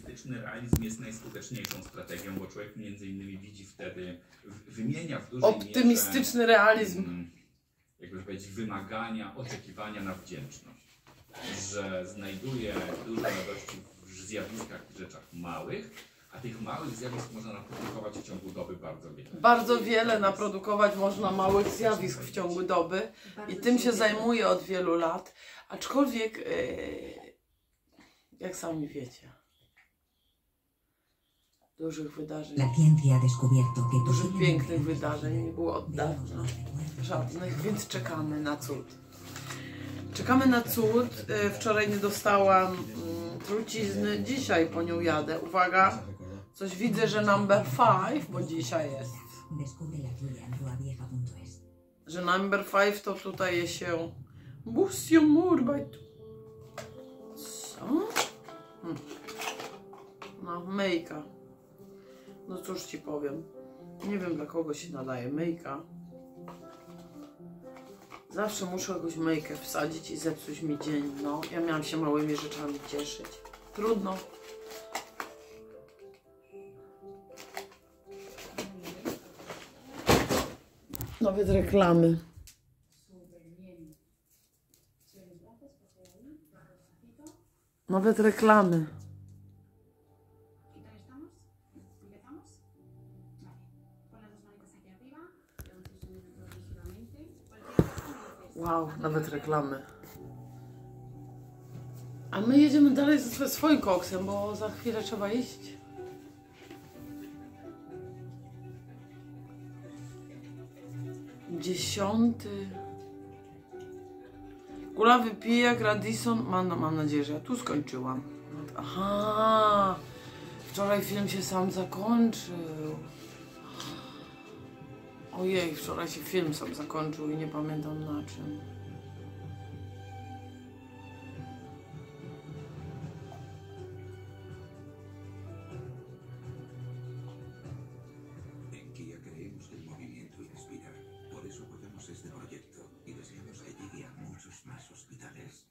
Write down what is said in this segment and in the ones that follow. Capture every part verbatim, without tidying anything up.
optymistyczny realizm jest najskuteczniejszą strategią, bo człowiek między innymi widzi wtedy, wymienia w dużej Optymistyczny mierze, realizm. jakby powiedzieć, wymagania, oczekiwania na wdzięczność. Że znajduje dużo radości w zjawiskach, w rzeczach małych, a tych małych zjawisk można naprodukować w ciągu doby bardzo wiele. Bardzo wiele naprodukować można małych zjawisk w ciągu doby i tym się zajmuję od wielu lat. Aczkolwiek, yy, jak sami wiecie, dużych wydarzeń, dużych pięknych wydarzeń nie było od dawna żadnych, więc czekamy na cud. Czekamy na cud. Wczoraj nie dostałam mm, trucizny, dzisiaj po nią jadę. Uwaga, coś widzę, że number five, bo dzisiaj jest. Że number five to tutaj się Busio Murbajt. Co? Hmm. No, myjka. No cóż ci powiem. Nie wiem, dla kogo się nadaje myjka. Zawsze muszę jakąś myjkę wsadzić i zepsuć mi dzień. No, ja miałam się małymi rzeczami cieszyć. Trudno. Nawet reklamy. Nawet reklamy. Wow, nawet reklamy. A my jedziemy dalej ze swoim koksem, bo za chwilę trzeba iść. Dziesiąty. Kulawy pijak, Radisson. Mam, mam nadzieję, że ja tu skończyłam. Aha. Wczoraj film się sam zakończył. Ojej, wczoraj się film sam zakończył i nie pamiętam na czym. En Kia creemos que el movimiento inspira. Por eso apoyamos este proyecto y deseamos que llegue a muchos más hospitales.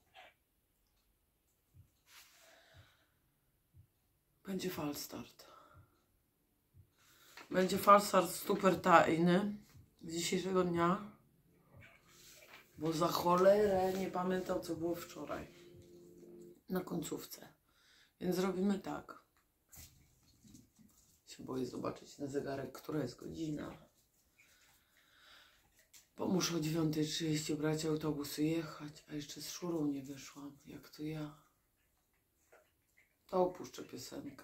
Będzie falstart. Będzie falstart super tajny z dzisiejszego dnia, bo za cholerę nie pamiętam, co było wczoraj na końcówce. Więc zrobimy tak. Się boję zobaczyć na zegarek, która jest godzina. Bo muszę o dziewiątej trzydzieści brać autobus i jechać, a jeszcze z Szurą nie wyszłam. Jak to ja? To opuszczę piosenkę.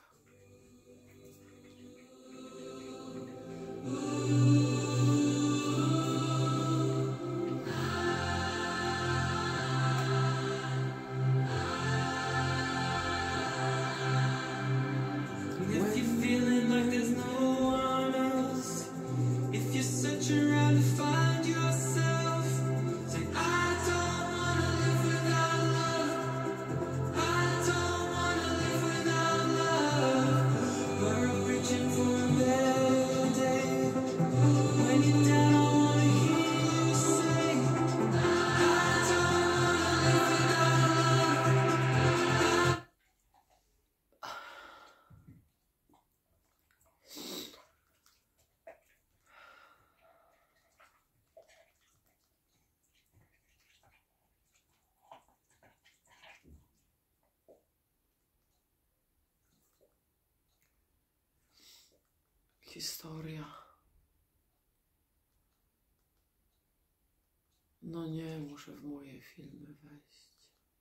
Historia. No nie, muszę w moje filmy wejść.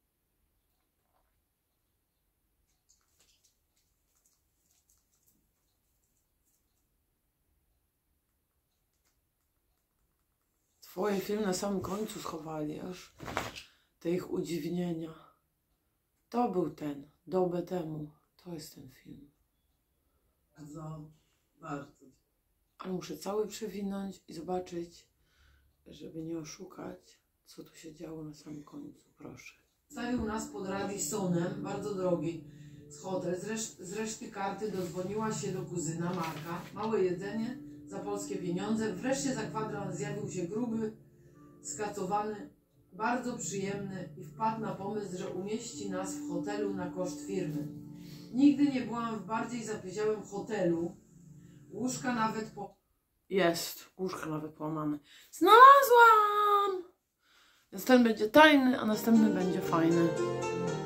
Twoje filmy na samym końcu schowali, aż te ich udziwnienia. To był ten, dobę temu. To jest ten film. Bardzo, bardzo. Ale muszę cały przewinąć i zobaczyć, żeby nie oszukać, co tu się działo na samym końcu. Proszę. Stawił nas pod Radissonem, bardzo drogi, z hotel. Z, reszt z reszty karty dodzwoniła się do kuzyna Marka. Małe jedzenie za polskie pieniądze. Wreszcie za kwadrans zjawił się gruby, skacowany, bardzo przyjemny i wpadł na pomysł, że umieści nas w hotelu na koszt firmy. Nigdy nie byłam w bardziej zapyziałym hotelu. Łóżka nawet po... Jest, łóżka nawet połamane. Znalazłam! Więc ten będzie tajny, a następny będzie fajny.